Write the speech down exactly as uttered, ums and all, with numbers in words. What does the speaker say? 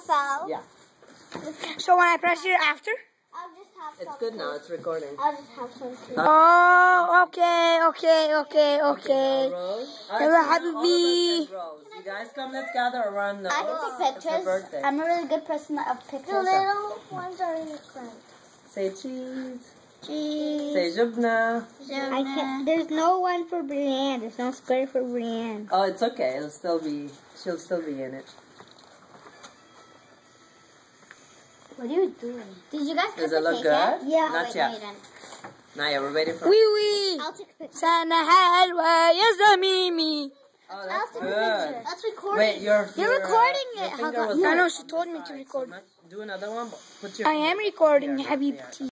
fell. Yeah. So when I press it after? I'll just have It's some good too. now. It's recording. I'll just have some too. Oh, okay, okay, okay, okay. now rows. You're Alright, a so happy now all of us bee. have rows. You guys come, let's gather around the I rows. can take It's her pictures. birthday. I'm a really good person of pictures. The little ones are in the front. Say cheese. Cheese. Say jubna. I can't. There's no one for Brienne. There's no square for Brienne. Oh, it's okay. It'll still be. She'll still be in it. What are you doing? Did you guys Does cut it the look cake good? yet? Yeah. Not wait, yet. No, you didn't. Naya, we're waiting for. Wee wee. I'll take a picture. Sana halwa ya zamimi. Oh, I'll that's take a good. picture. That's recording. Wait, you're. You're your, recording uh, it. Your How finger come- was No, on no, the she told me to side, record. so not- do another one. But put your. I am recording, Here, Habibti.